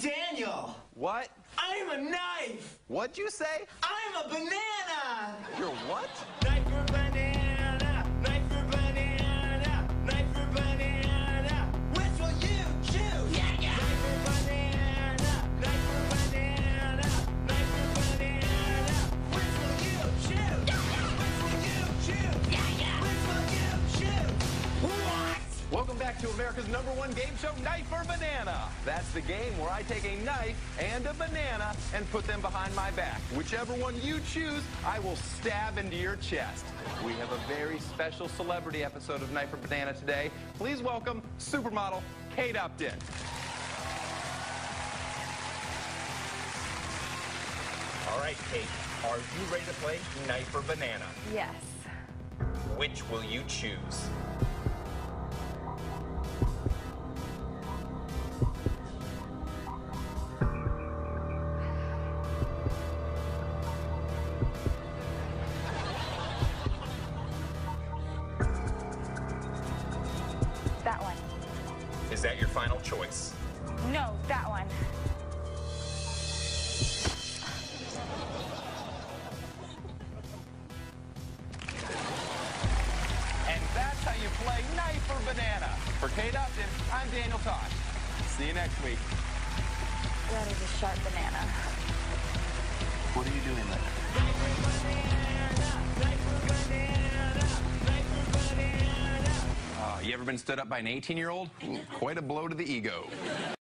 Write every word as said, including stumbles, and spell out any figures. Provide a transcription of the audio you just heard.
Daniel. What? I'm a knife. What'd you say? I'm a banana. You're what? Knife for banana. Knife for banana. Knife for banana. Which will you choose? Yeah, yeah. Knife for banana. Knife for banana. Knife for banana. Which will you choose? Yeah, yeah. Which will you choose? Yeah, yeah. Which will you choose? What? Welcome back to America's number one game show, Knife or Banana. That's the game where I take a knife and a banana and put them behind my back. Whichever one you choose, I will stab into your chest. We have a very special celebrity episode of Knife or Banana today. Please welcome supermodel Kate Upton. All right, Kate, are you ready to play Knife or Banana? Yes. Which will you choose? That one. Is that your final choice? No, that one. And that's how you play Knife or Banana. For Kate Upton, I'm Daniel Tosh. See you next week. That is a sharp banana. What are you doing there? Knife for banana. Knife for banana. Knife for banana. Uh, you ever been stood up by an eighteen-year-old? Quite a blow to the ego.